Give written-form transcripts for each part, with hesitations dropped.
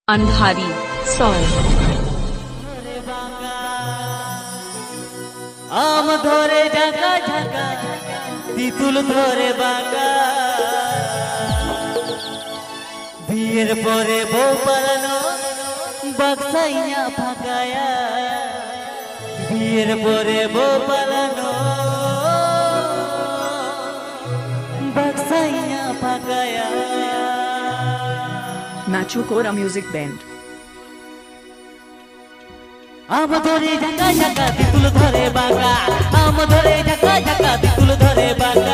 Andhari song. आम धरे झका झका तितुल धरे बाका बियर परे बो पालानो बाक्साइया फाकाया बियर परे बो पालानो बाक्साइया फाकाया। Machukora Music Band। आम धरे झका झका तितुल धरे बाका आम धरे झका झका तितुल धरे बाका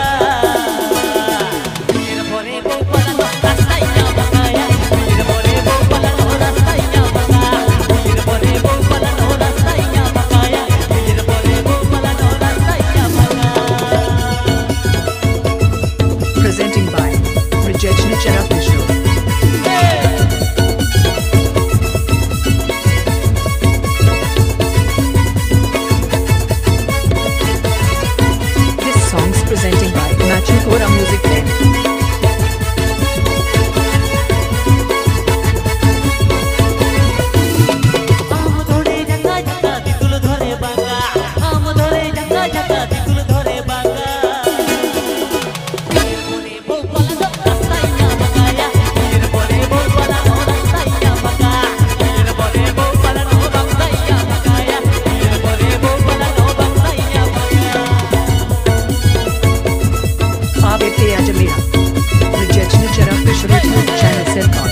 बियर परे बो पालानो बाक्साइया फाकाया बियर परे बो पालानो बाक्साइया फाका बियर परे बो पालानो बाक्साइया फाकाया बियर परे बो पालानो बाक्साइया फाका। Presenting by Rajeshni Chera Kishore। Presenting by Machukora Music Band। आम धरे झका झका तितुल धरे बाका आम धरे झका झका तितुल धरे बाका बियर परे बो पालानो बाक्साइया फाकाया बियर परे बो पालानो बाक्साइया फाका बियर परे बो पालानो बाक्साइया फाकाया बियर परे बो पालानो बाक्साइया फाका। Abete Ajamera Rajeshni Chera Kishore Channel Selcon।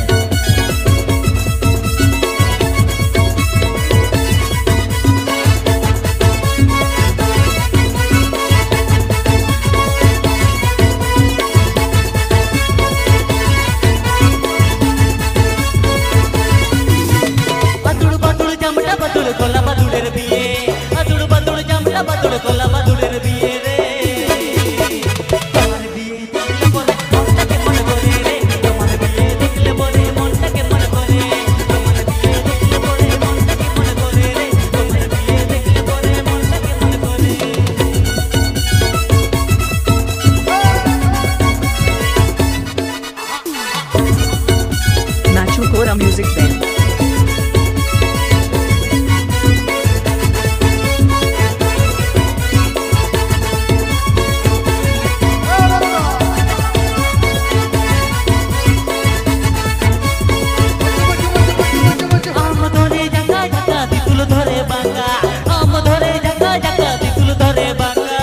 बादुड़ बादुड़ जमटा बादुड़ कोला बादुड़ेर बिये बादुड़ बादुड़ जमटा बादुड़ कोला बादुड़ेर बिये रे তোমার বিয়ে দেখলে পরে মনটাকে মনে করে রে তোমার বিয়ে দেখলে পরে মনটাকে মনে করে তোমার বিয়ে দেখলে পরে মনটাকে মনে করে রে তোমার বিয়ে দেখলে পরে মনটাকে মনে করে। Machukora Music Band। आम धरे झका झका तितुल धरे बाका आम धरे झका झका तितुल धरे बाका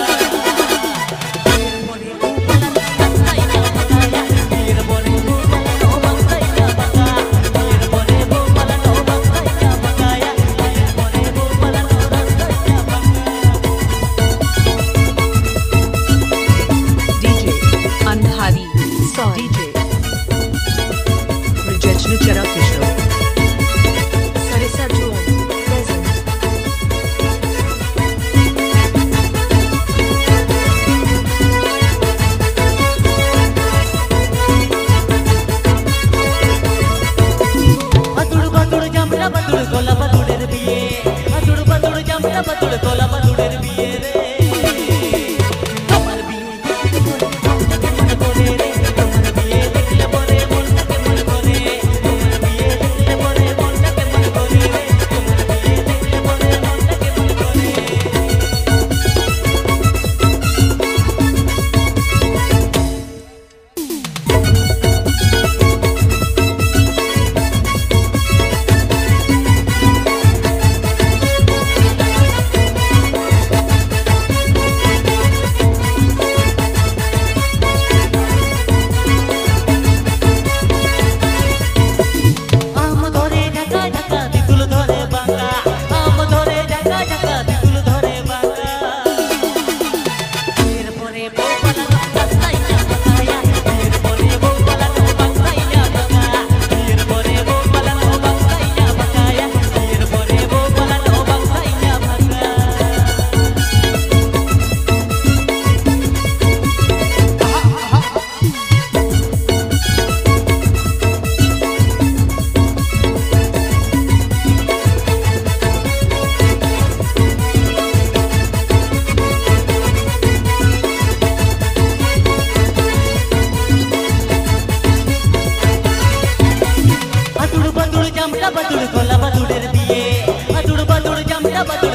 बियर परे बो पालानो बाक्साइया फाकाया बियर परे बो पालानो बाक्साइया फाकाया बियर परे बो पालानो बाक्साइया फाकाया। DJ अंधारी song. DJ Rajeshni Chera Kishore। Sarisa June present। बादुड़ बादुड़ जमटा बादुड़ कोला बादुड़ेर बिये बादुड़ बादुड़ जमटा बादुड़ कोला बादुड़ेर बिये रे তোমার বিয়ে দেখলে পরে মনটাকে মনে করে রে তোমার বিয়ে দেখলে পরে মনটাকে মনে করে রে তোমার বিয়ে দেখলে পরে মনটাকে মনে করে। আদুড় বাদুড় জামটা বাদুড় গলা বাদুড়ের বিয়ে আদুড় বাদুড় জামটা বাদুড়